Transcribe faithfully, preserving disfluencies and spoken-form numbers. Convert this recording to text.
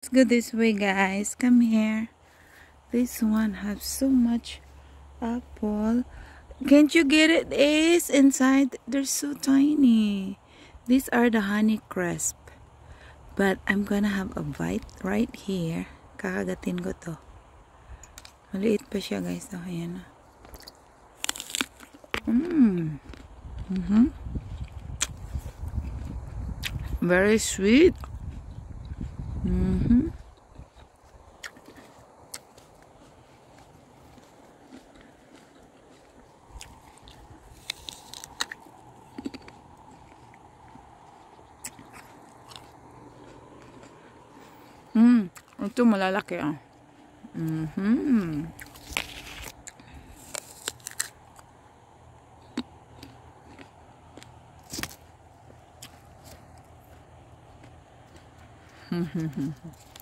Let's go this way, guys. Come here. This one has so much apple. Can't you get it? Ace inside. They're so tiny. These are the honey crisp. But I'm gonna have a bite right here. Kakagatin ko to. Maliit pa siya, guys. Oh, ayan na. Mmm. Mm-hmm. Very sweet. Mm-hmm. Mm. Ito malalaki ah. Mm-hmm. Mm-hmm.